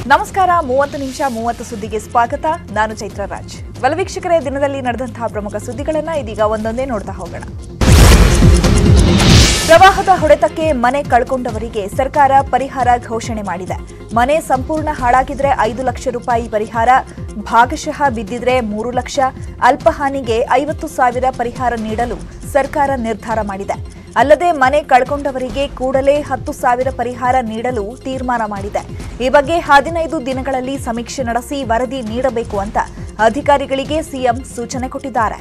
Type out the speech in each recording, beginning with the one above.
ನಮಸ್ಕಾರ 30 ನಿಮಿಷ 30 ಸುದ್ದಿಗೆ ಸ್ವಾಗತ. ನಾನು ಚೈತ್ರ ರಾಜ್. ವೀಕ್ಷಕರೇ, ದಿನದಲ್ಲಿ ನಡೆದಂತಹ ಪ್ರಮುಖ ಸುದ್ದಿಗಳನ್ನು ಇದೀಗ ಒಂದೊಂದೇ ನೋಡ್ತಾ ಹೋಗೋಣ. ಪ್ರವಾಹದ ಹೊಡೆತಕ್ಕೆ ಮನೆ ಕಳ್ಕೊಂಡವರಿಗೆ ಸರ್ಕಾರ ಪರಿಹಾರ ಘೋಷಣೆ ಮಾಡಿದೆ. ಮನೆ ಸಂಪೂರ್ಣ ಹಾಳಾಗಿದ್ರೆ 5 ಲಕ್ಷ ರೂಪಾಯಿ ಪರಿಹಾರ, ಭಾಗಶಃ ಬಿದ್ದಿದ್ರೆ 3 ಲಕ್ಷ, ಅಲ್ಪಹಾನಿಗೆ 50,000 ಪರಿಹಾರ ನೀಡಲು ಸರ್ಕಾರ ನಿರ್ಧಾರ ಮಾಡಿದೆ. ಅಲ್ಲದೆ ಮನೆ ಕಳ್ಕೊಂಡವರಿಗೆ ಕೂಡಲೇ 10,000 ಪರಿಹಾರ ನೀಡಲು ತೀರ್ಮಾನ ಮಾಡಿದೆ. ಈ ಬಗ್ಗೆ 15 ದಿನಗಳಲ್ಲಿ ಸಮೀಕ್ಷೆ ನಡೆಸಿ ವರದಿ ನೀಡಬೇಕು ಅಂತ ಅಧಿಕಾರಿಗಳಿಗೆ ಸಿಎಂ ಸೂಚನೆ ಕೊಟ್ಟಿದ್ದಾರೆ.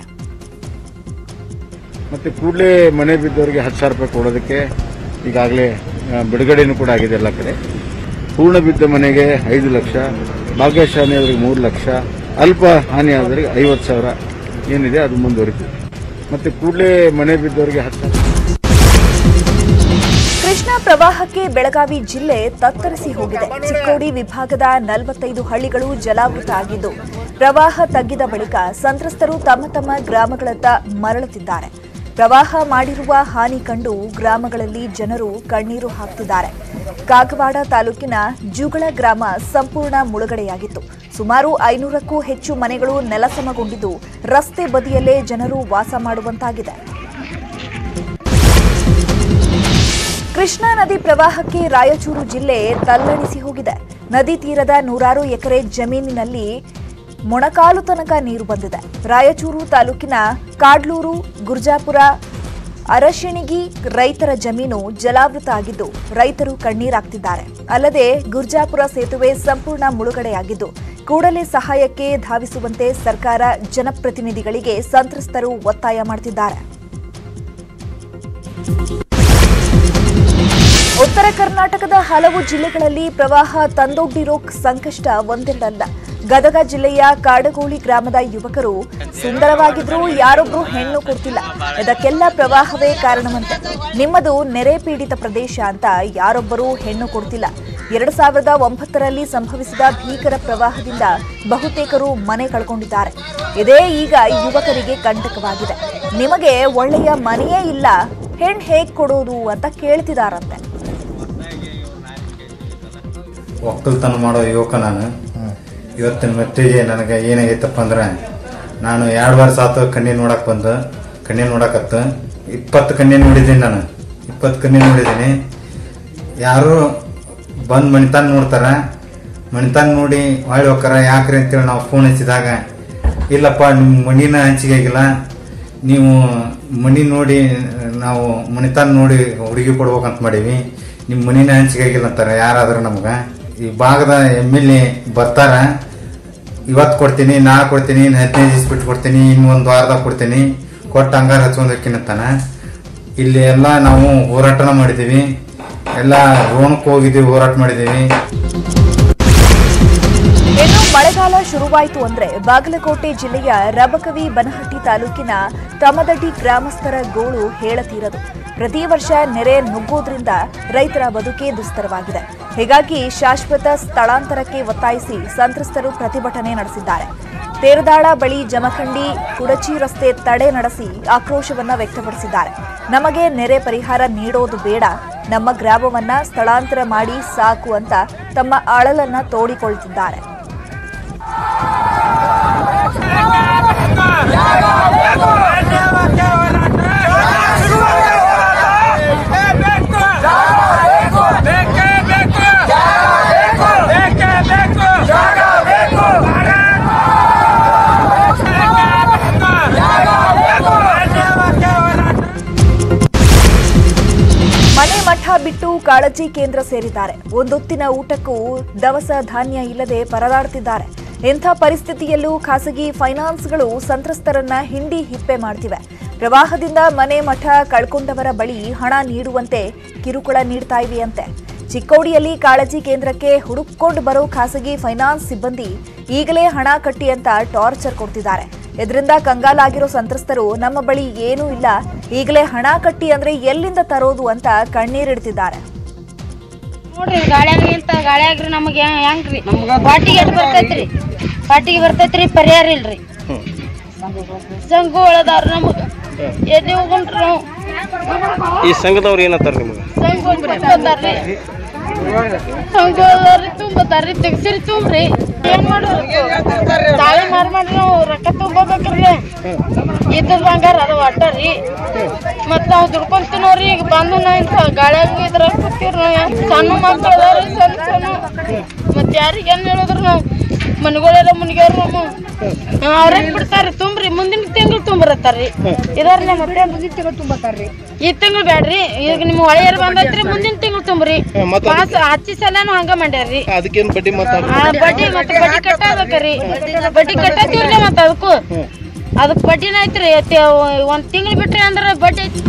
ಮತ್ತೆ ಕೂಡಲೇ ಮನೆ ಬಿದ್ದವರಿಗೆ 10,000 ರೂಪಾಯಿ ಕೊಡೋದಕ್ಕೆ ಈಗಾಗಲೇ ಬಿಡುಗಡೆನೂ ಕೂಡ ಆಗಿದೆ ಎಲ್ಲ ಕಡೆ. ಪೂರ್ಣ ಬಿದ್ದ ಮನೆಗೆ 5 ಲಕ್ಷ, ಭಾಗಶಃ ಹಾನಿಯವರಿಗೆ 3 ಲಕ್ಷ, ಅಲ್ಪ ಹಾನಿ ಆದವರಿಗೆ 50,000 ಏನಿದೆ ಅದು ಮುಂದುವರಿತು. ಮತ್ತೆ ಕೂಡಲೇ ಮನೆ ಬಿದ್ದವರಿಗೆ 10,000. ಕೃಷ್ಣಾ ಪ್ರವಾಹಕ್ಕೆ ಬೆಳಗಾವಿ ಜಿಲ್ಲೆ ತತ್ತರಿಸಿ ಹೋಗಿದೆ. ಚಿಕ್ಕೋಡಿ ವಿಭಾಗದ 45 ಹಳ್ಳಿಗಳು ಜಲಾವೃತ ಆಗಿದ್ದು, ಪ್ರವಾಹ ತಗ್ಗಿದ ಬಳಿಕ ಸಂತ್ರಸ್ತರು ತಮ್ಮ ತಮ್ಮ ಗ್ರಾಮಗಳತ್ತ ಮರಳುತ್ತಿದ್ದಾರೆ. ಪ್ರವಾಹ ಮಾಡಿರುವ ಹಾನಿ ಕಂಡು ಗ್ರಾಮಗಳಲ್ಲಿ ಜನರು ಕಣ್ಣೀರು ಹಾಕ್ತಿದ್ದಾರೆ. ಕಾಗವಾಡ ತಾಲೂಕಿನ ಜುಗಳ ಗ್ರಾಮ ಸಂಪೂರ್ಣ ಮುಳುಗಡೆಯಾಗಿತ್ತು. ಸುಮಾರು 500ಕ್ಕೂ ಹೆಚ್ಚು ಮನೆಗಳು ನೆಲಸಮಗೊಂಡಿದ್ದು, ರಸ್ತೆ ಬದಿಯಲ್ಲೇ ಜನರು ವಾಸ ಮಾಡುವಂತಾಗಿದೆ. ಕೃಷ್ಣಾ ನದಿ ಪ್ರವಾಹಕ್ಕೆ ರಾಯಚೂರು ಜಿಲ್ಲೆ ತಲ್ಲಣಿಸಿ ಹೋಗಿದೆ. ನದಿ ತೀರದ 100 ಎಕರೆ ಜಮೀನಿನಲ್ಲಿ ಮೊಣಕಾಲು ತನಕ ನೀರು ಬಂದಿದೆ. ರಾಯಚೂರು ತಾಲೂಕಿನ ಕಾಡ್ಲೂರು, ಗುರ್ಜಾಪುರ, ಅರಶಿಣಿಗಿ ರೈತರ ಜಮೀನು ಜಲಾವೃತ ಆಗಿದ್ದು, ರೈತರು ಕಣ್ಣೀರಾಗ್ತಿದ್ದಾರೆ. ಅಲ್ಲದೆ ಗುರ್ಜಾಪುರ ಸೇತುವೆ ಸಂಪೂರ್ಣ ಮುಳುಗಡೆಯಾಗಿದ್ದು, ಕೂಡಲೇ ಸಹಾಯಕ್ಕೆ ಧಾವಿಸುವಂತೆ ಸರ್ಕಾರ ಜನಪ್ರತಿನಿಧಿಗಳಿಗೆ ಸಂತ್ರಸ್ತರು ಒತ್ತಾಯ ಮಾಡುತ್ತಿದ್ದಾರೆ. ಉತ್ತರ ಕರ್ನಾಟಕದ ಹಲವು ಜಿಲ್ಲೆಗಳಲ್ಲಿ ಪ್ರವಾಹ ತಂದೊಡ್ಡಿರೋ ಸಂಕಷ್ಟ ಒಂದೆರಡಲ್ಲ. ಗದಗ ಜಿಲ್ಲೆಯ ಕಾಡಗೋಳಿ ಗ್ರಾಮದ ಯುವಕರು ಸುಂದರವಾಗಿದ್ರೂ ಯಾರೊಬ್ರು ಹೆಣ್ಣು ಕೊಡ್ತಿಲ್ಲ. ಇದಕ್ಕೆಲ್ಲ ಪ್ರವಾಹವೇ ಕಾರಣವಂತೆ. ನಿಮ್ಮದು ನೆರೆ ಪೀಡಿತ ಪ್ರದೇಶ ಅಂತ ಯಾರೊಬ್ಬರೂ ಹೆಣ್ಣು ಕೊಡ್ತಿಲ್ಲ. 2009ರಲ್ಲಿ ಸಂಭವಿಸಿದ ಭೀಕರ ಪ್ರವಾಹದಿಂದ ಬಹುತೇಕರು ಮನೆ ಕಳ್ಕೊಂಡಿದ್ದಾರೆ. ಇದೇ ಈಗ ಯುವಕರಿಗೆ ಕಂಟಕವಾಗಿದೆ. ನಿಮಗೆ ಒಳ್ಳೆಯ ಮನೆಯೇ ಇಲ್ಲ, ಹೆಣ್ಣು ಹೇಗೆ ಕೊಡೋದು ಅಂತ ಕೇಳ್ತಿದಾರಂತೆ. ಒಕ್ಕಲ್ತನ ಮಾಡೋ ಯುವಕ ನಾನು. ಇವತ್ತಿನ ಮಟ್ಟಿಗೆ ನನಗೆ ಏನಾಗೈತಪ್ಪ ಅಂದ್ರೆ, ನಾನು 2 ವರ್ಷ ಆತು ಕಣ್ಣಿ ನೋಡಕ್ಕೆ ಬಂದು, ಕಣ್ಣಿ ನೋಡಕತ್ತು 20 ಕಣ್ಣಿ ನೋಡಿದ್ದೀನಿ. ನಾನು 20 ಕಣ್ಣಿ ನೋಡಿದ್ದೀನಿ. ಯಾರು ಬಂದು ಮಣಿತಾನ ನೋಡ್ತಾರೆ, ಮಣಿತಾನ ನೋಡಿ ಹೊಳ್ಳಿ ಹೋಗ್ತಾರ. ಯಾಕ್ರಿ ಅಂತೇಳಿ ನಾವು ಫೋನ್ ಹಚ್ಚಿದಾಗ, ಇಲ್ಲಪ್ಪ ನಿಮ್ಮ ಮಣ್ಣಿನ ಹಂಚಿಗೆ ಆಗಿಲ್ಲ, ನೀವು ಮಣ್ಣಿ ನೋಡಿ ನಾವು ಮಣಿತಾನ ನೋಡಿ ಹುಡುಗಿ ಕೊಡ್ಬೇಕಂತ ಮಾಡೀವಿ, ನಿಮ್ಮ ಮಣ್ಣಿನ ಹಂಚಿಗೆ ಆಗಿಲ್ಲ ಅಂತಾರೆ ಯಾರಾದ್ರೂ. ನಮ್ಗೆ ಈ ಭಾಗದ MLA ಬರ್ತಾರ, ಇವತ್ತು ಕೊಡ್ತೀನಿ, ನಾಳೆ ಕೊಡ್ತೀನಿ, ಇನ್ನು 15 ದಿವಸ ಬಿಟ್ಟು ಕೊಡ್ತೀನಿ, ಇನ್ನು 1 ವಾರದಾಗ ಕೊಡ್ತೀನಿ, ಕೊಟ್ಟು ಹಂಗಾರ ಹಚ್ಕೊಂಡಕ್ಕಿನತ್ತಾನ. ಇಲ್ಲಿ ಎಲ್ಲ ನಾವು ಹೋರಾಟನ ಮಾಡಿದ್ದೀವಿ, ಎಲ್ಲ ರೋಣಕ್ಕೆ ಹೋಗಿದ್ದೀವಿ, ಹೋರಾಟ ಮಾಡಿದ್ದೀವಿ. ಇನ್ನು ಮಳೆಗಾಲ ಶುರುವಾಯಿತು ಅಂದ್ರೆ ಬಾಗಲಕೋಟೆ ಜಿಲ್ಲೆಯ ರಬಕವಿ ಬನಹಟ್ಟಿ ತಾಲೂಕಿನ ತಮದಡ್ಡಿ ಗ್ರಾಮಸ್ಥರ ಗೋಳು ಹೇಳತೀರದು. ಪ್ರತಿ ವರ್ಷ ನೆರೆ ನುಗ್ಗೋದ್ರಿಂದ ರೈತರ ಬದುಕೇ ದುಸ್ತರವಾಗಿದೆ. ಹೀಗಾಗಿ ಶಾಶ್ವತ ಸ್ಥಳಾಂತರಕ್ಕೆ ಒತ್ತಾಯಿಸಿ ಸಂತ್ರಸ್ತರು ಪ್ರತಿಭಟನೆ ನಡೆಸಿದ್ದಾರೆ. ತೇರದಾಳ ಬಳಿ ಜಮಖಂಡಿ ಕುಡಚಿ ರಸ್ತೆ ತಡೆ ನಡೆಸಿ ಆಕ್ರೋಶವನ್ನ ವ್ಯಕ್ತಪಡಿಸಿದ್ದಾರೆ. ನಮಗೆ ನೆರೆ ಪರಿಹಾರ ನೀಡೋದು ಬೇಡ, ನಮ್ಮ ಗ್ರಾಮವನ್ನ ಸ್ಥಳಾಂತರ ಮಾಡಿ ಸಾಕು ಅಂತ ತಮ್ಮ ಅಳಲನ್ನ ತೋಡಿಕೊಳ್ತಿದ್ದಾರೆ. ಮನೆ ಮಠ ಬಿಟ್ಟು ಕಾಳಜಿ ಕೇಂದ್ರ ಸೇರಿದ್ದಾರೆ. ಒಂದೊತ್ತಿನ ಊಟಕ್ಕೂ ದವಸ ಧಾನ್ಯ ಇಲ್ಲದೆ ಪರದಾಡ್ತಿದ್ದಾರೆ. ಇಂಥ ಪರಿಸ್ಥಿತಿಯಲ್ಲೂ ಖಾಸಗಿ ಫೈನಾನ್ಸ್ಗಳು ಸಂತ್ರಸ್ತರನ್ನ ಹಿಂಡಿ ಹಿಪ್ಪೆ ಮಾಡ್ತಿವೆ. ಪ್ರವಾಹದಿಂದ ಮನೆ ಮಠ ಕಳ್ಕೊಂಡವರ ಬಳಿ ಹಣ ನೀಡುವಂತೆ ಕಿರುಕುಳ ನೀಡ್ತಾ ಇವೆಯಂತೆ. ಚಿಕ್ಕೋಡಿಯಲ್ಲಿ ಕಾಳಜಿ ಕೇಂದ್ರಕ್ಕೆ ಹುಡುಕೊಂಡು ಬರೋ ಖಾಸಗಿ ಫೈನಾನ್ಸ್ ಸಿಬ್ಬಂದಿ ಈಗಲೇ ಹಣ ಕಟ್ಟಿ ಅಂತ ಟಾರ್ಚರ್ ಕೊಡ್ತಿದ್ದಾರೆ. ಇದರಿಂದ ಕಂಗಾಲಾಗಿರೋ ಸಂತ್ರಸ್ತರು ನಮ್ಮ ಬಳಿ ಏನೂ ಇಲ್ಲ, ಈಗಲೇ ಹಣ ಕಟ್ಟಿ ಅಂದ್ರೆ ಎಲ್ಲಿಂದ ತರೋದು ಅಂತ ಕಣ್ಣೀರಿಡ್ತಿದ್ದಾರೆ. ನೋಡ್ರಿ ಗಾಳ್ಯಾಗ ನಿಂತ ಗಾಳ್ಯಾಗ್ರಿ ನಮಗೆ ಹೆಂಗ್ರಿ ಪಾಟಿಗೆ ಎಟ್ ಬರ್ತೈತ್ರಿ, ಪಾಟಿಗೆ ಬರ್ತೈತ್ರಿ, ಪರಿಹಾರ ಇಲ್ರಿ. ಸಂಘ ಒಳದವ್ರು ನಮಗ ಎಲ್ಲಿ ಹೋಗ್ರಿ. ಈ ಸಂಘದವ್ರು ಏನಂತಾರ ನಿಮಗೆ? ಸಂಘ ಬಂದಾರ್ರಿ ಹಂಗೋದ್ರಿ ತುಂಬತಾರ್ರಿ ತೆಗ್ಸಿರಿ ತುಂಬ್ರಿ ಏನ್ ಮಾಡೋದು ತಾಳಿ ಮಾಡ್ರಿ ನಾವು ರೊಕ್ಕ ತುಂಬಬೇಕ್ರಿ ಇದ್ದದ ಬಂಗಾರ ಅದು ಒಟ್ಟರಿ ಮತ್ ನಾವ್ ದುಡ್ಕೊಂತೀನವ್ರಿ ಈಗ ಬಂದು ನಾವು ಗಾಳಿಯಾಗ ಇದ್ರಾಗ ಕೂತೀವ್ರಿ ಸಣ್ಣ ಮಕ್ಳು ಅದಾವ್ರಿ ಸಣ್ಣ ಮತ್ ಯಾರಿಗ ಏನ್ ಹೇಳಿದ್ರು ನಾವು ಮನೆಗಳೆಲ್ಲ ಮುನ್ಗ್ಯಾರ ನಮ್ಮ ಅವ್ರೇ ಬಿಡ್ತಾರ್ರಿ ತುಂಬ್ರಿ ಮುಂದಿನ ತಿಂಗಳು ತುಂಬರತ್ತಾರ್ರಿ ಇದರ್ಲೆ ಮತ್ತೆ ಮುಂದಿನ ತಿಂಗಳು ತುಂಬತಾರ್ರಿ ಈ ತಿಂಗಳು ಬ್ಯಾಡ್ರಿ ಈಗ ನಿಮ್ ಹೊಳೆಯರ್ ಬಂದೈತ್ರಿ ಮುಂದಿನ ತಿಂಗಳು ತುಂಬ್ರಿ ಹಚ್ಚಿ ಸಲನು ಹಂಗ ಮಾಡ್ಯಾರ್ರಿ ಅದಕ್ಕೇನ್ ಬಡ್ಡಿ ಬಡ್ಡಿ ಮತ್ತೆ ಬಡ್ಡಿ ಕಟ್ಟಬೇಕ್ರಿ ಬಡ್ಡಿ ಕಟ್ಟತೀವ್ರಿ ಮತ್ತ ಅದಕ್ ಬಡ್ಡಿನ ಐತ್ರಿ ಒಂದ್ ತಿಂಗಳು ಬಿಟ್ರಿ ಅಂದ್ರ ಬಡ್ಡಿ ಐತಿ.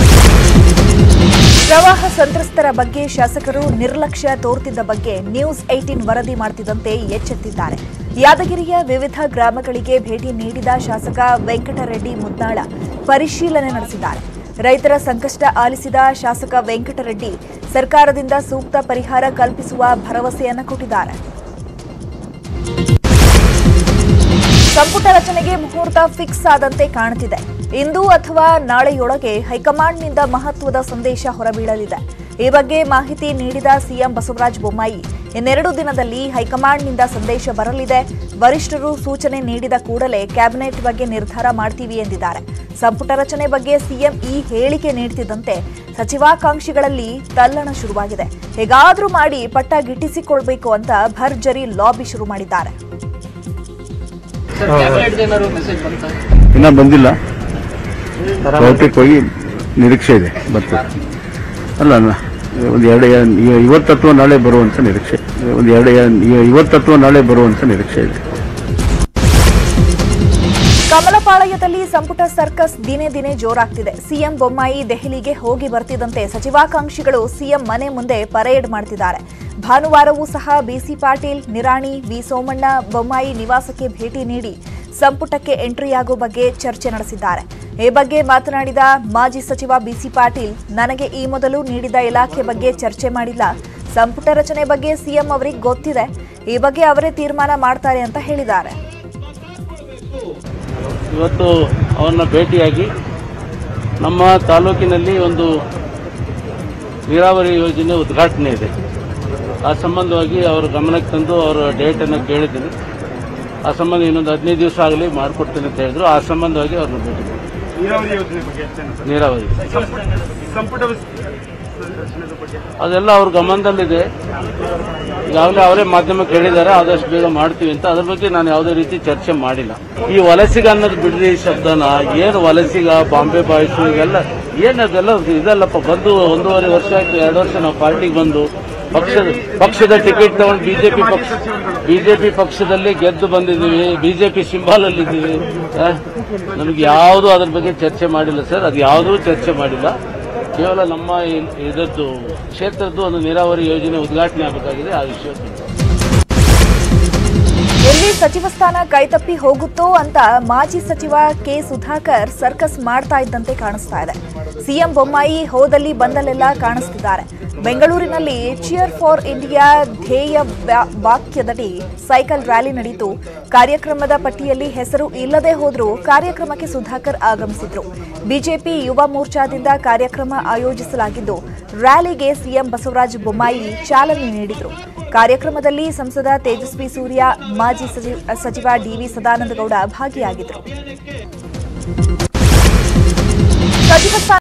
ಪ್ರವಾಹ ಸಂತ್ರಸ್ತರ ಬಗ್ಗೆ ಶಾಸಕರು ನಿರ್ಲಕ್ಷ್ಯ ತೋರುತ್ತಿದ್ದ ಬಗ್ಗೆ ನ್ಯೂಸ್18 ವರದಿ ಮಾಡುತ್ತಿದ್ದಂತೆ ಎಚ್ಚೆತ್ತಿದ್ದಾರೆ. ಯಾದಗಿರಿಯ ವಿವಿಧ ಗ್ರಾಮಗಳಿಗೆ ಭೇಟಿ ನೀಡಿದ ಶಾಸಕ ವೆಂಕಟರೆಡ್ಡಿ ಮುದ್ನಾಳ ಪರಿಶೀಲನೆ ನಡೆಸಿದ್ದಾರೆ. ರೈತರ ಸಂಕಷ್ಟ ಆಲಿಸಿದ ಶಾಸಕ ವೆಂಕಟರೆಡ್ಡಿ ಸರ್ಕಾರದಿಂದ ಸೂಕ್ತ ಪರಿಹಾರ ಕಲ್ಪಿಸುವ ಭರವಸೆಯನ್ನು ಕೊಟ್ಟಿದ್ದಾರೆ. ಸಂಪುಟ ರಚನೆಗೆ ಮುಹೂರ್ತ ಫಿಕ್ಸ್ ಆದಂತೆ ಕಾಣುತ್ತಿದೆ. ಇಂದು ಅಥವಾ ನಾಳೆಯೊಳಗೆ ಹೈಕಮಾಂಡ್ನಿಂದ ಮಹತ್ವದ ಸಂದೇಶ ಹೊರಬೀಳಲಿದೆ. ಈ ಬಗ್ಗೆ ಮಾಹಿತಿ ನೀಡಿದ ಸಿಎಂ ಬಸವರಾಜ ಬೊಮ್ಮಾಯಿ, ಇನ್ನೆರಡು ದಿನದಲ್ಲಿ ಹೈಕಮಾಂಡ್ನಿಂದ ಸಂದೇಶ ಬರಲಿದೆ. ವರಿಷ್ಠರು ಸೂಚನೆ ನೀಡಿದ ಕೂಡಲೇ ಕ್ಯಾಬಿನೆಟ್ ಬಗ್ಗೆ ನಿರ್ಧಾರ ಮಾಡ್ತೀವಿ ಎಂದಿದ್ದಾರೆ. ಸಂಪುಟ ರಚನೆ ಬಗ್ಗೆ ಸಿಎಂ ಈ ಹೇಳಿಕೆ ನೀಡುತ್ತಿದ್ದಂತೆ ಸಚಿವಾಕಾಂಕ್ಷಿಗಳಲ್ಲಿ ತಲ್ಲಣ ಶುರುವಾಗಿದೆ. ಹೇಗಾದ್ರೂ ಮಾಡಿ ಪಟ್ಟ ಗಿಟ್ಟಿಸಿಕೊಳ್ಬೇಕು ಅಂತ ಭರ್ಜರಿ ಲಾಬಿ ಶುರು ಮಾಡಿದ್ದಾರೆ. ಇನ್ನ ಬಂದಿಲ್ಲ, ಬಹುತೇಕವಾಗಿ ನಿರೀಕ್ಷೆ ಇದೆ ಬರ್ತದೆ. ಅಲ್ಲ ಒಂದು ಇವತ್ತು ಅಥವಾ ನಾಳೆ ಬರುವಂತ ನಿರೀಕ್ಷೆ ಇದೆ. ಕಮಲಪಾಳ್ಯದಲ್ಲಿ ಸಂಪುಟ ಸರ್ಕಸ್ ದಿನೇ ದಿನೇ ಜೋರಾಗ್ತಿದೆ. ಸಿಎಂ ಬೊಮ್ಮಾಯಿ ದೆಹಲಿಗೆ ಹೋಗಿ ಬರ್ತಿದ್ದಂತೆ ಸಚಿವಾಕಾಂಕ್ಷಿಗಳು ಸಿಎಂ ಮನೆ ಮುಂದೆ ಪರೇಡ್ ಮಾಡ್ತಿದ್ದಾರೆ. ಭಾನುವಾರವೂ ಸಹ ಬಿಸಿ ಪಾಟೀಲ್, ನಿರಾಣಿ, ವಿ ಸೋಮಣ್ಣ ಬೊಮ್ಮಾಯಿ ನಿವಾಸಕ್ಕೆ ಭೇಟಿ ನೀಡಿ ಸಂಪುಟಕ್ಕೆ ಎಂಟ್ರಿಯಾಗುವ ಬಗ್ಗೆ ಚರ್ಚೆ ನಡೆಸಿದ್ದಾರೆ. ಈ ಬಗ್ಗೆ ಮಾತನಾಡಿದ ಮಾಜಿ ಸಚಿವ ಬಿಸಿ ಪಾಟೀಲ್, ನನಗೆ ಈ ಮೊದಲು ನೀಡಿದ ಇಲಾಖೆ ಬಗ್ಗೆ ಚರ್ಚೆ ಮಾಡಿಲ್ಲ. ಸಂಪುಟ ರಚನೆ ಬಗ್ಗೆ ಸಿಎಂ ಅವರಿಗೆ ಗೊತ್ತಿದೆ. ಈ ಬಗ್ಗೆ ಅವರೇ ತೀರ್ಮಾನ ಮಾಡ್ತಾರೆ ಅಂತ ಹೇಳಿದ್ದಾರೆ. ಇವತ್ತು ಅವರನ್ನ ಭೇಟಿಯಾಗಿ ನಮ್ಮ ತಾಲೂಕಿನಲ್ಲಿ ಒಂದು ನೀರಾವರಿ ಯೋಜನೆ ಉದ್ಘಾಟನೆ ಇದೆ. ಆ ಸಂಬಂಧವಾಗಿ ಅವರ ಗಮನಕ್ಕೆ ತಂದು ಅವರ ಡೇಟನ್ನು ಕೇಳಿದ್ದೀನಿ. ಆ ಸಂಬಂಧ ಇನ್ನೊಂದು 15 ದಿವಸ ಆಗಲಿ ಮಾಡಿಕೊಡ್ತೇನೆ ಅಂತ ಹೇಳಿದ್ರು. ಆ ಸಂಬಂಧವಾಗಿ ಅವ್ರನ್ನ ಭೇಟಿ ಮಾಡಿ ನೀರಾವರಿ ಅದೆಲ್ಲ ಅವ್ರ ಗಮನದಲ್ಲಿದೆ. ಈಗಾಗಲೇ ಅವರೇ ಮಾಧ್ಯಮಕ್ಕೆ ಹೇಳಿದ್ದಾರೆ, ಆದಷ್ಟು ಬೇಗ ಮಾಡ್ತೀವಿ ಅಂತ. ಅದ್ರ ಬಗ್ಗೆ ನಾನು ಯಾವುದೇ ರೀತಿ ಚರ್ಚೆ ಮಾಡಿಲ್ಲ. ಈ ವಲಸಿಗ ಅನ್ನೋದು ಬಿಡ್ರಿ ಶಬ್ದನ, ಏನು ವಲಸಿಗ, ಬಾಂಬೆ ಬಾಯ್ಸು ಇವೆಲ್ಲ ಏನದೆಲ್ಲ ಇದಲ್ಲಪ್ಪ. ಬಂದು 1.5 ವರ್ಷ ಆಯ್ತು, 2 ವರ್ಷ ನಾವು ಪಾರ್ಟಿಗೆ ಬಂದು ಪಕ್ಷದ ಟಿಕೆಟ್ ತಗೊಂಡು ಬಿಜೆಪಿ ಪಕ್ಷದಲ್ಲಿ ಗೆದ್ದು ಬಂದಿದ್ದೀವಿ, ಬಿಜೆಪಿ ಸಿಂಬಲ್ ಅಲ್ಲಿ ಇದ್ದೀವಿ. ನಮ್ಗೆ ಯಾವುದು ಅದ್ರ ಬಗ್ಗೆ ಚರ್ಚೆ ಮಾಡಿಲ್ಲ ಸರ್, ಅದು ಯಾವುದೂ ಚರ್ಚೆ ಮಾಡಿಲ್ಲ. ಕೇವಲ ನಮ್ಮ ಇದರದ್ದು ಕ್ಷೇತ್ರದ್ದು ಒಂದು ನೀರಾವರಿ ಯೋಜನೆ ಉದ್ಘಾಟನೆ ಆಗಬೇಕಾಗಿದೆ, ಆ ವಿಷಯ. ಎಲ್ಲಿ ಸಚಿವ ಸ್ಥಾನ ಕೈತಪ್ಪಿ ಹೋಗುತ್ತೋ ಅಂತ ಮಾಜಿ ಸಚಿವ ಕೆ ಸುಧಾಕರ್ ಸರ್ಕಸ್ ಮಾಡ್ತಾ ಇದ್ದಂತೆ ಕಾಣಿಸ್ತಾ ಇದೆ. ಸಿಎಂ ಬೊಮ್ಮಾಯಿ ಹೋದಲ್ಲಿ ಬಂದಲ್ಲೆಲ್ಲ ಕಾಣಿಸ್ತಿದ್ದಾರೆ. ಬೆಂಗಳೂರಿನಲ್ಲಿ ಚಿಯರ್ ಫಾರ್ ಇಂಡಿಯಾ ಧ್ಯೇಯ ವಾಕ್ಯದಡಿ ಸೈಕಲ್ ರ್ಯಾಲಿ ನಡೆಯಿತು. ಕಾರ್ಯಕ್ರಮದ ಪಟ್ಟಿಯಲ್ಲಿ ಹೆಸರು ಇಲ್ಲದೆ ಹೋದರೂ ಕಾರ್ಯಕ್ರಮಕ್ಕೆ ಸುಧಾಕರ್ ಆಗಮಿಸಿದ್ರು. ಬಿಜೆಪಿ ಯುವ ಮೋರ್ಚಾದಿಂದ ಕಾರ್ಯಕ್ರಮ ಆಯೋಜಿಸಲಾಗಿದ್ದು, ರ್ಯಾಲಿಗೆ ಸಿಎಂ ಬಸವರಾಜ ಬೊಮ್ಮಾಯಿ ಚಾಲನೆ ನೀಡಿದರು. ಕಾರ್ಯಕ್ರಮದಲ್ಲಿ ಸಂಸದ ತೇಜಸ್ವಿ ಸೂರ್ಯ, ಮಾಜಿ ಸಚಿವ ಡಿವಿ ಸದಾನಂದಗೌಡ ಭಾಗಿಯಾಗಿದ್ದರು.